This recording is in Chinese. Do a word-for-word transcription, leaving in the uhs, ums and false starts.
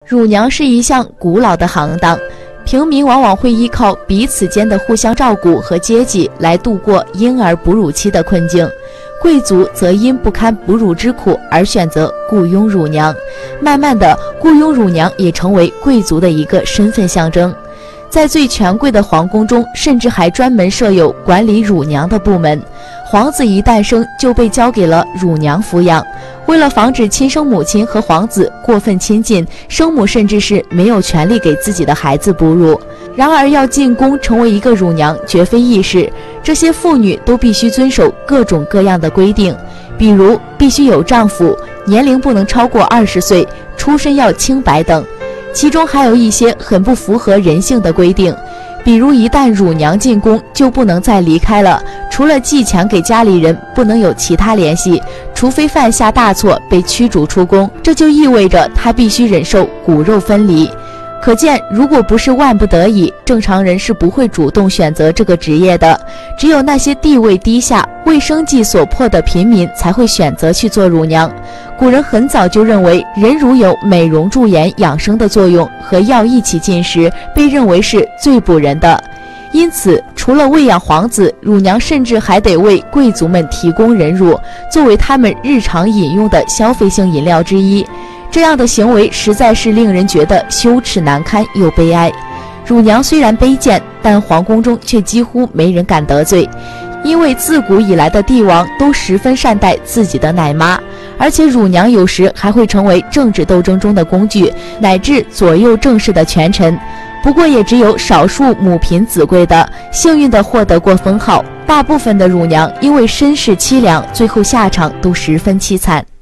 乳娘是一项古老的行当，平民往往会依靠彼此间的互相照顾和接济来度过婴儿哺乳期的困境。贵族则因不堪哺乳之苦而选择雇佣乳娘，慢慢的，雇佣乳娘也成为贵族的一个身份象征。在最权贵的皇宫中，甚至还专门设有管理乳娘的部门。皇子一诞生就被交给了乳娘抚养。为了防止亲生母亲和皇子过分亲近，生母甚至是没有权利给自己的孩子哺乳。然而，要进宫成为一个乳娘绝非易事，这些妇女都必须遵守各种各样的规定，比如必须有丈夫，年龄不能超过二十岁，出身要清白等。其中还有一些很不符合人性的规定，比如一旦乳娘进宫就不能再离开了，除了寄钱给家里人，不能有其他联系，除非犯下大错被驱逐出宫，这就意味着她必须忍受骨肉分离。可见，如果不是万不得已，正常人是不会主动选择这个职业的。只有那些地位低下、为生计所迫的贫民才会选择去做乳娘。古人很早就认为，人乳有美容驻颜养生的作用，和药一起进食被认为是最补人的。因此，除了喂养皇子，乳娘甚至还得为贵族们提供人乳，作为他们日常饮用的消费性饮料之一。这样的行为实在是令人觉得羞耻难堪又悲哀。乳娘虽然卑贱，但皇宫中却几乎没人敢得罪，因为自古以来的帝王都十分善待自己的奶妈，而且乳娘有时还会成为政治斗争中的工具，乃至左右政事的权臣。不过也只有少数母凭子贵的幸运地获得过封号，大部分的乳娘因为身世凄凉，最后下场都十分凄惨。